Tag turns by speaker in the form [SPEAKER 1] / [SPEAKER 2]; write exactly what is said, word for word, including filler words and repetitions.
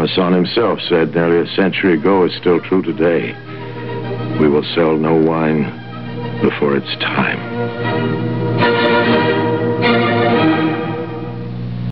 [SPEAKER 1] Amazon himself said nearly a century ago is still true today. We will sell no wine before its time.